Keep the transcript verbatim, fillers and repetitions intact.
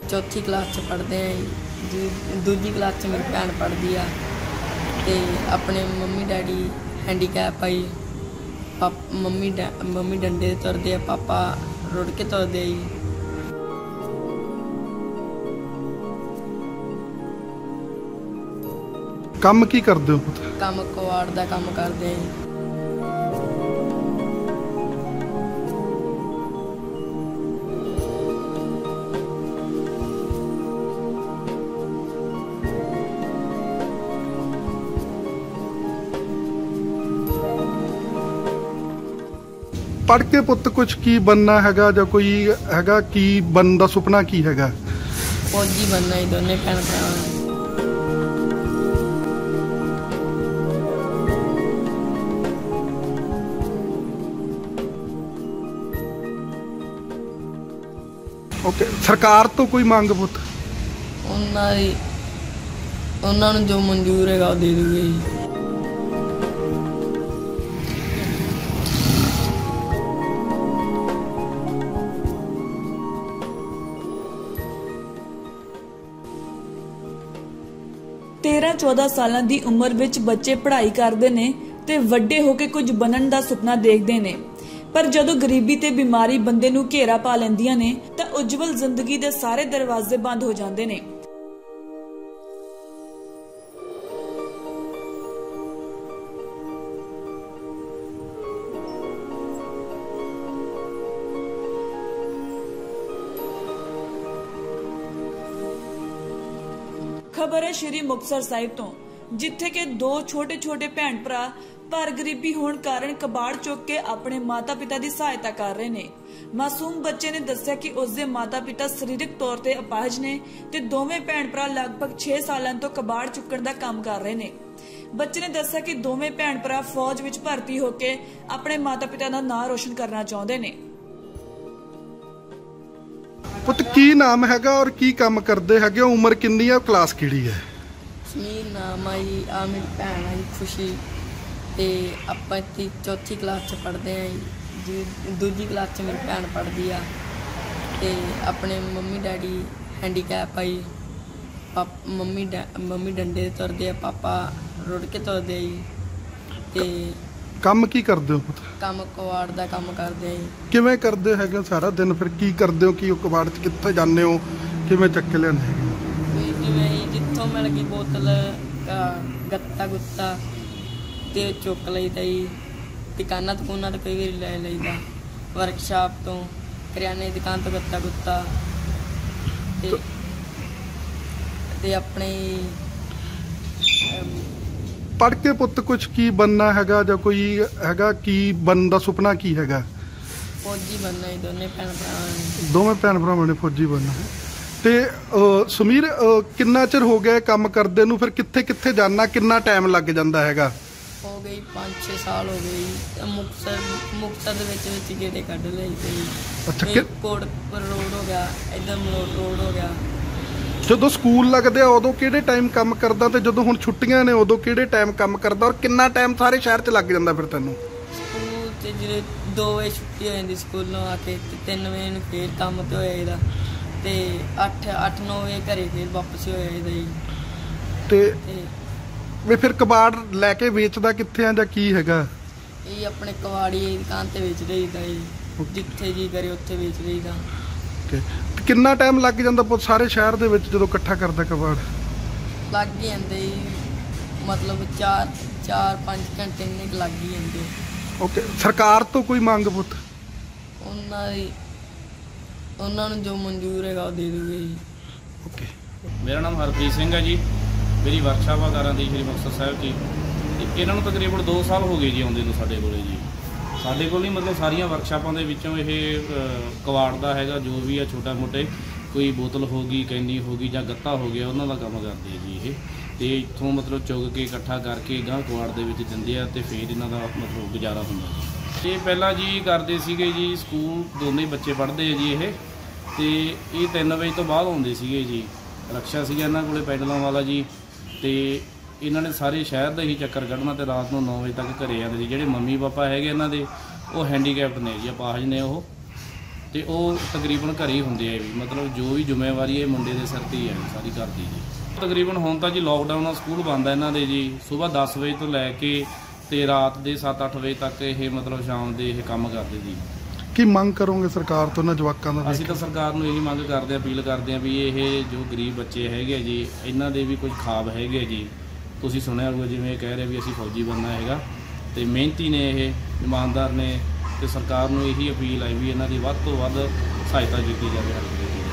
चौथी क्लास च पढ़ते हैं जी। दूजी क्लास च मेरी भैन पढ़ती है ते अपने मम्मी डैडी हैंडीकैप आई। पाप मम्मी डै मम्मी डंडे तुरदे आ, पापा रुड़ के तुरदे जी। काम की करदे हो? काम कवाड़ दा काम करदे जी। पढ़ के पुत कुछ की बनना हैगा या कोई हैगा की बन दा सुपना की हैगा? फौजी बनना ही दोने भैन भरा। ओके, सरकार तो कोई मांग पुत? उन्हां दी उन्हां नूं जो मंजूर हैगा दे दूगे जी। तेरह चौदह साल की उम्र विच बच्चे पढ़ाई करते ने ते वड्डे होके कुछ बनन दा सुपना देखते ने, पर जदों गरीबी ते बीमारी बंदे नूं घेरा पा लैंदियां ने तां उज्जवल जिंदगी दे सारे दरवाजे बंद हो जांदे ने। खबर है श्री मुक्तसर साहिब तो, जिथे के दो छोटे छोटे भैन भरा पर गरीबी होने कारण कबाड़ चुक के अपने माता पिता की सहायता कर रहे ने। मासूम बच्चे ने दस्सिया कि उसके माता पिता शरीरक तौर ते अपाहज ने ते दोवें भैन भरा लगभग छे सालों तो कबाड़ चुकण दा काम कर रहे ने। बच्चे ने दस्सिया कि दोवें भैन भरा फौज विच भर्ती होके अपने माता पिता दा नाम रोशन करना चाहते ने। पुत की नाम हैगा और की काम करते है? उम्र कितनी है, क्लास किहड़ी है? समीर नाम है जी। आ मेरी भैन है जी खुशी, ते आपां इत्थे चौथी क्लास च पढ़ते हैं जी। दूजी क्लास च मेरी भैन पढ़ती है ते अपने मम्मी डैडी हैंडीकैप आई। पाप मम्मी डै मम्मी डंडे तुरदे आ, पापा रुड़ के तुरदे जी। ते काम की करदे हो? काम कवाड़ दा काम करदे जी। किवें करदे हैगे सारा दिन? फिर की करदे हो कि कबाड़ च कित्थे जांदे हो, किवें चक के लिआंदे हैगे? जिवें जित्थों मिल गई बोतल गत्ता गुत्ता ते चुक लईदा जी। दुकानां दुकानां तो कई वारी लै लईदा, वर्कशाप तो करियाने की दुकान तो गत्ता गुत्ता ते ते अपने पढ़ के पुत कुछ की बनना हैगा या कोई हैगा की बन दा सुपना की हैगा? फौजी बनना ही दोने भैन भरा। दोवें भैन भरावां ने फौजी बनना है। ते समीर कितना चिर हो गया काम करदे नूं? फिर कित्थे कित्थे जाना, कितना टाइम लग जांदा हैगा? हो गई पाँच छे साल हो गए। मुक्तसर मुक्तसर दे विच विच गेड़े कढ लई ते। अच्छा, कोटपुर रोड हो गया, इधर मलोट रोड हो गया। ਜਦੋਂ ਸਕੂਲ ਲੱਗਦੇ ਆ ਉਦੋਂ ਕਿਹੜੇ ਟਾਈਮ ਕੰਮ ਕਰਦਾ ਤੇ ਜਦੋਂ ਹੁਣ ਛੁੱਟੀਆਂ ਨੇ ਉਦੋਂ ਕਿਹੜੇ ਟਾਈਮ ਕੰਮ ਕਰਦਾ ਔਰ ਕਿੰਨਾ ਟਾਈਮ ਸਾਰੇ ਸ਼ਹਿਰ 'ਚ ਲੱਗ ਜਾਂਦਾ ਫਿਰ ਤੈਨੂੰ? ਸਕੂਲ 'ਚ ਜਿਹੜੇ ਦੋ ਵਜੇ ਛੁੱਟੀ ਹੋ ਜਾਂਦੀ ਸਕੂਲੋਂ ਆ ਕੇ ਤੇ ਤਿੰਨ ਵਜੇ ਨੂੰ ਫੇਰ ਕੰਮ ਤੇ ਹੋ ਜਾਈਦਾ ਤੇ ਅੱਠ ਅੱਠ ਨੌ ਵਜੇ ਘਰੇ ਫੇਰ ਵਾਪਸ ਹੋ ਜਾਈਦਾ ਜੀ। ਤੇ ਵੀ ਫਿਰ ਕਬਾੜ ਲੈ ਕੇ ਵੇਚਦਾ ਕਿੱਥੇ ਆ ਜਾਂ ਕੀ ਹੈਗਾ? ਇਹ ਆਪਣੇ ਕਵਾੜੀ ਦੀ ਦੁਕਾਨ ਤੇ ਵੇਚ ਦੇਈਦਾ ਜੀ, ਜਿੱਥੇ ਜੀ ਕਰੇ ਉੱਥੇ ਵੇਚ ਦੇਈਦਾ। ਕਿੰਨਾ ਟਾਈਮ ਲੱਗ ਜਾਂਦਾ ਪੁੱਤ ਸਾਰੇ ਸ਼ਹਿਰ ਦੇ ਵਿੱਚ ਜਦੋਂ ਇਕੱਠਾ ਕਰਦਾ ਕਬਾੜ? ਲੱਗ ਹੀ ਜਾਂਦੇ ਜੀ, ਮਤਲਬ ਚਾਰ ਚਾਰ ਪੰਜ ਘੰਟੇ ਇੰਨੇ ਕੁ ਲੱਗ ਹੀ ਜਾਂਦੇ। ਓਕੇ, ਸਰਕਾਰ ਤੋਂ ਕੋਈ ਮੰਗ ਪੁੱਤ? ਉਹਨਾਂ ਦੀ ਉਹਨਾਂ ਨੂੰ ਜੋ ਮਨਜ਼ੂਰ ਹੈਗਾ ਉਹ ਦੇ ਦੂਗੇ ਜੀ। ਓਕੇ, ਮੇਰਾ ਨਾਮ ਹਰਪ੍ਰੀਤ ਸਿੰਘ ਹੈ ਜੀ। ਮੇਰੀ ਵਰਕਸ਼ਾਪ ਆ ਕਾਰਾਂ ਦੀ ਸ਼੍ਰੀ ਮੁਕਤਸਰ ਸਾਹਿਬ ਜੀ। ਤੇ ਇਹਨਾਂ ਨੂੰ ਤਕਰੀਬਨ ਦੋ ਸਾਲ ਹੋ ਗਏ ਜੀ ਆਉਂਦੇ ਨੂੰ ਸਾਡੇ ਕੋਲੇ ਜੀ। ਸਾਡੇ ਕੋਲ ਹੀ ਮਤਲਬ ਸਾਰੀਆਂ ਵਰਕਸ਼ਾਪਾਂ ਦੇ ਵਿੱਚੋਂ ਇਹ ਕਵਾੜ ਦਾ ਹੈਗਾ ਜੋ ਵੀ ਆ ਛੋਟਾ ਮੋਟੇ ਕੋਈ ਬੋਤਲ ਹੋ ਗਈ, ਕੈਨੀ ਹੋ ਗਈ ਜਾਂ ਗੱਤਾ ਹੋ ਗਿਆ, ਉਹਨਾਂ ਦਾ ਕੰਮ ਕਰਦੇ ਜੀ ਇਹ। ਤੇ ਇੱਥੋਂ ਮਤਲਬ ਚੁੱਕ ਕੇ ਇਕੱਠਾ ਕਰਕੇ ਗਾਂ ਕਵਾੜ ਦੇ ਵਿੱਚ ਦਿੰਦੇ ਆ ਤੇ ਫਿਰ ਇਹਨਾਂ ਦਾ ਮਤਲਬ ਗੁਜ਼ਾਰਾ ਹੁੰਦਾ ਜੀ। ਇਹ ਪਹਿਲਾਂ ਜੀ ਕਰਦੇ ਸੀਗੇ ਜੀ, ਸਕੂਲ ਦੋਨੇ ਬੱਚੇ ਪੜ੍ਹਦੇ ਆ ਜੀ ਇਹ। ਤੇ ਇਹ ਤਿੰਨ ਵਜੇ ਤੋਂ ਬਾਅਦ ਆਉਂਦੇ ਸੀਗੇ ਜੀ। ਰਕਸ਼ਾ ਸੀਗਾ ਇਹਨਾਂ ਕੋਲੇ ਪੈਡਲਾਂ ਵਾਲਾ ਜੀ। ਤੇ ਇਹਨਾਂ ਨੇ ਸਾਰੇ ਸ਼ਹਿਰ ਦਾ ਹੀ ਚੱਕਰ ਕੱਢਣਾ ਤੇ ਰਾਤ ਨੂੰ ਨੌ ਵਜੇ ਤੱਕ ਘਰੇ ਆਉਂਦੇ ਸੀ। ਜਿਹੜੇ ਮੰਮੀ ਪਾਪਾ ਹੈਗੇ ਇਹਨਾਂ ਦੇ ਉਹ ਹੈਂਡੀਕੈਪਟ ਨੇ ਜੀ, ਅਪਾਹਜ ਨੇ ਉਹ। ਤੇ ਉਹ ਤਕਰੀਬਨ ਘਰੇ ਹੀ ਹੁੰਦੇ ਆ ਵੀ, ਮਤਲਬ ਜੋ ਵੀ ਜ਼ਿੰਮੇਵਾਰੀ ਇਹ ਮੁੰਡੇ ਦੇ ਸਿਰ ਤੇ ਹੀ ਹੈ ਸਾਰੀ ਘਰ ਦੀ ਜੀ। ਤਕਰੀਬਨ ਹੁਣ ਤਾਂ ਜੀ ਲੋਕਡਾਊਨ ਨਾਲ ਸਕੂਲ ਬੰਦ ਹੈ ਇਹਨਾਂ ਦੇ ਜੀ, ਸਵੇਰ ਦਸ ਵਜੇ ਤੋਂ ਲੈ ਕੇ ਤੇ ਰਾਤ ਦੇ ਸੱਤ ਅੱਠ ਵਜੇ ਤੱਕ ਇਹ ਮਤਲਬ ਸ਼ਾਮ ਦੇ ਇਹ ਕੰਮ ਕਰਦੇ ਜੀ। ਕੀ ਮੰਗ ਕਰੋਗੇ ਸਰਕਾਰ ਤੋਂ ਇਹਨਾਂ ਜਵਾਕਾਂ ਦਾ? ਅਸੀਂ ਤਾਂ ਸਰਕਾਰ ਨੂੰ ਇਹੀ ਮੰਗ ਕਰਦੇ ਹਾਂ, ਅਪੀਲ ਕਰਦੇ ਹਾਂ ਵੀ ਇਹ ਜੋ ਗਰੀਬ ਬੱਚੇ ਹੈਗੇ ਆ ਜੀ, ਇਹਨਾਂ ਦੇ ਵੀ ਕੁਝ ਖਾਬ ਹੈਗੇ ਜੀ। ਤੁਸੀਂ ਸੁਣਿਆ ਹੋਊਗਾ ਜਿਵੇਂ ਇਹ ਕਹਿ ਰਹੇ ਵੀ ਅਸੀਂ ਫੌਜੀ ਬਣਨਾ ਹੈਗਾ, ਤੇ ਮਿਹਨਤੀ ਨੇ ਇਹ, ਇਮਾਨਦਾਰ ਨੇ, ਤੇ ਸਰਕਾਰ ਨੂੰ ਇਹੀ ਅਪੀਲ ਹੈ ਵੀ ਇਹਨਾਂ ਦੀ ਵੱਧ ਤੋਂ ਵੱਧ ਸਹਾਇਤਾ ਕੀਤੀ ਜਾਵੇ।